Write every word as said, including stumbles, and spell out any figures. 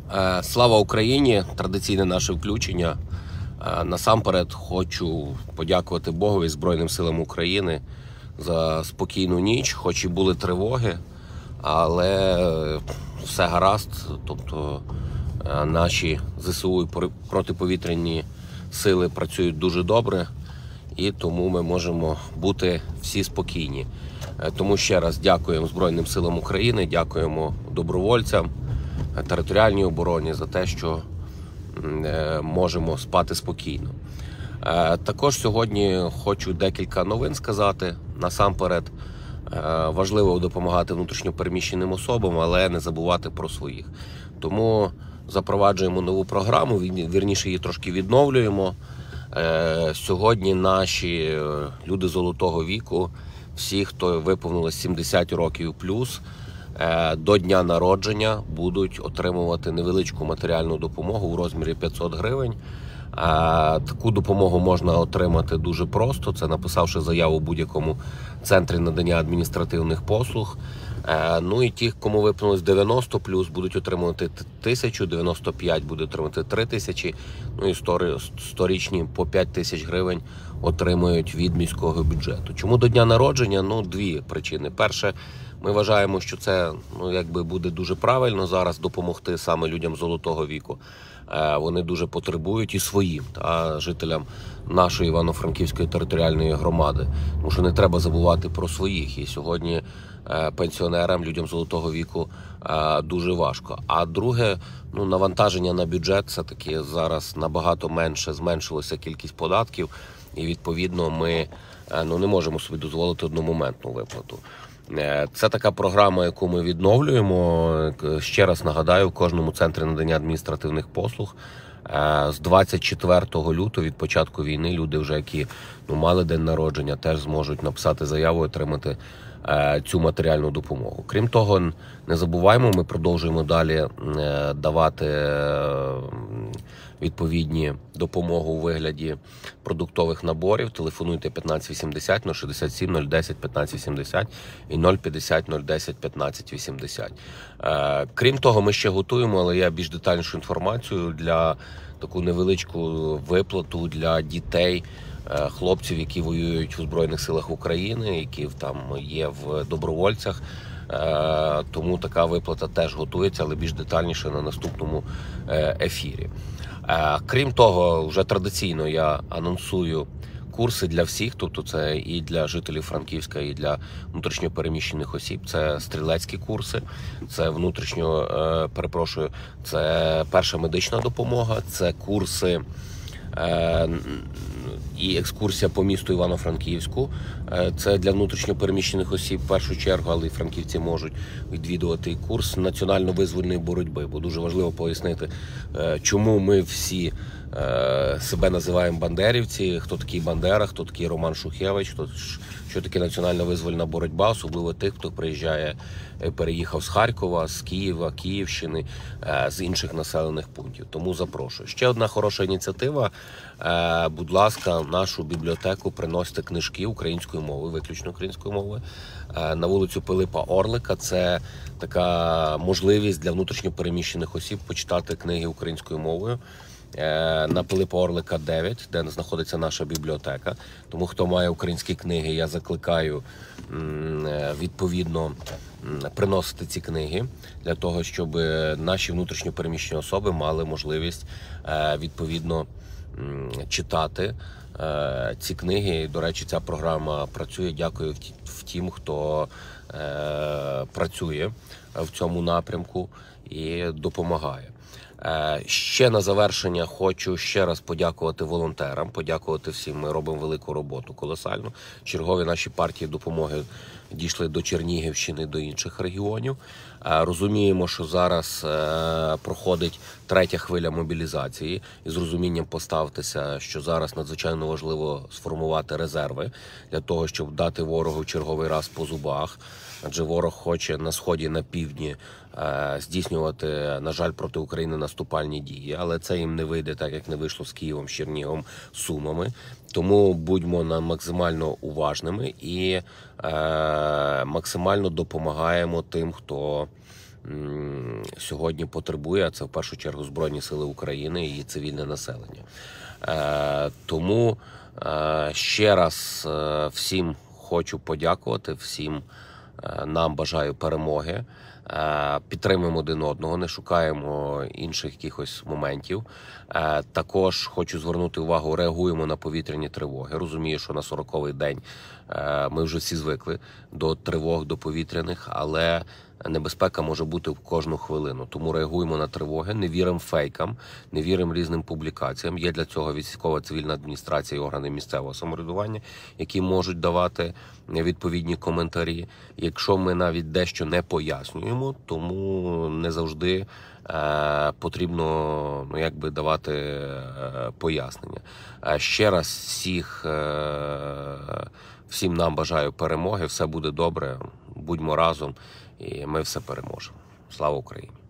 Е, Слава Україні! Традиційне наше включення. Е, Насамперед хочу подякувати Богу і Збройним силам України за спокійну ніч, хоч і були тривоги, але все гаразд. Тобто е, наші ЗСУ і протиповітряні сили працюють дуже добре, і тому ми можемо бути всі спокійні. Е, Тому ще раз дякуємо Збройним силам України, дякуємо добровольцям, територіальній обороні за те, що можемо спати спокійно. Також сьогодні хочу декілька новин сказати. Насамперед, важливо допомагати внутрішньопереміщеним особам, але не забувати про своїх. Тому запроваджуємо нову програму, вірніше її трошки відновлюємо. Сьогодні наші люди золотого віку, всі, хто виповнилось сімдесят років плюс, до дня народження будуть отримувати невеличку матеріальну допомогу у розмірі п'ятсот гривень. Таку допомогу можна отримати дуже просто. Це написавши заяву в будь-якому центрі надання адміністративних послуг. Ну і ті, кому виповнилось дев'яносто плюс, будуть отримувати тисячу, дев'яносто п'ять буде отримати три тисячі, ну і сторічні по п'ять тисяч гривень отримують від міського бюджету. Чому до дня народження? Ну, дві причини. Перше, ми вважаємо, що це ну, якби буде дуже правильно зараз допомогти саме людям золотого віку. Вони дуже потребують і своїм, та жителям нашої Івано-Франківської територіальної громади. Тому що не треба забувати про своїх. І сьогодні пенсіонерам, людям золотого віку дуже важко. А друге, ну, навантаження на бюджет все-таки зараз набагато менше, зменшилася кількість податків. І відповідно ми ну, не можемо собі дозволити одномоментну виплату. Це така програма, яку ми відновлюємо. Ще раз нагадаю, в кожному центрі надання адміністративних послуг з двадцять четвертого лютого, від початку війни, люди вже, які ну, мали день народження, теж зможуть написати заяву і отримати цю матеріальну допомогу. Крім того, не забуваємо, ми продовжуємо далі давати відповідні допомогу у вигляді продуктових наборів. Телефонуйте п'ятнадцять вісімдесят, нуль шістдесят сім, нуль десять, п'ятнадцять вісімдесят і нуль п'ятдесят, нуль десять, п'ятнадцять вісімдесят. Крім того, ми ще готуємо, але я більш детальнішу інформацію для таку невеличку виплату для дітей, хлопців, які воюють у Збройних силах України, які там є в добровольцях. Тому така виплата теж готується, але більш детальніше на наступному ефірі. Крім того, вже традиційно я анонсую курси для всіх, тобто це і для жителів Франківська, і для внутрішньопереміщених осіб. Це стрілецькі курси, це внутрішньо, перепрошую, це перша медична допомога, це курси і екскурсія по місту Івано-Франківську. Це для внутрішньопереміщених осіб в першу чергу, але і франківці можуть відвідувати і курс національно-визвольної боротьби. Бо дуже важливо пояснити, чому ми всі себе називаємо бандерівці, хто такий Бандера, хто такий Роман Шухевич, хто, що таке національно-визвольна боротьба, особливо тих, хто приїжджає, переїхав з Харкова, з Києва, Київщини, з інших населених пунктів. Тому запрошую. Ще одна хороша ініціатива. Будь ласка, в нашу бібліотеку приносите книжки українською мовою, виключно українською мовою, на вулицю Пилипа Орлика. Це така можливість для внутрішньопереміщених осіб почитати книги українською мовою. На Пилипа Орлика дев'ять, де знаходиться наша бібліотека. Тому хто має українські книги, я закликаю відповідно приносити ці книги для того, щоб наші внутрішньопереміщені особи мали можливість відповідно читати ці книги. До речі, ця програма працює. Дякую тим, хто працює в цьому напрямку і допомагає. Ще на завершення хочу ще раз подякувати волонтерам, подякувати всім. Ми робимо велику роботу, колосальну. Чергові наші партії допомоги дійшли до Чернігівщини, до інших регіонів. Розуміємо, що зараз проходить третя хвиля мобілізації. І з розумінням поставтеся, що зараз надзвичайно важливо сформувати резерви для того, щоб дати ворогу черговий раз по зубах. Адже ворог хоче на сході, на півдні здійснювати, на жаль, проти України наступальні дії. Але це їм не вийде, так як не вийшло з Києвом, Черніговом, Сумами. Тому будьмо максимально уважними і максимально допомагаємо тим, хто сьогодні потребує, а це в першу чергу Збройні Сили України і цивільне населення. Тому ще раз всім хочу подякувати, всім нам бажаю перемоги. Підтримуємо один одного, не шукаємо інших якихось моментів. Також хочу звернути увагу, реагуємо на повітряні тривоги. Розумію, що на сороковий день ми вже всі звикли до тривог, до повітряних, але небезпека може бути в кожну хвилину. Тому реагуємо на тривоги, не віримо фейкам, не віримо різним публікаціям. Є для цього військова цивільна адміністрація і органи місцевого самоврядування, які можуть давати відповідні коментарі. Якщо ми навіть дещо не пояснюємо, тому не завжди е, потрібно ну, якби давати е, пояснення. Е, ще раз всіх, е, всім нам бажаю перемоги, все буде добре, будьмо разом і ми все переможемо. Слава Україні!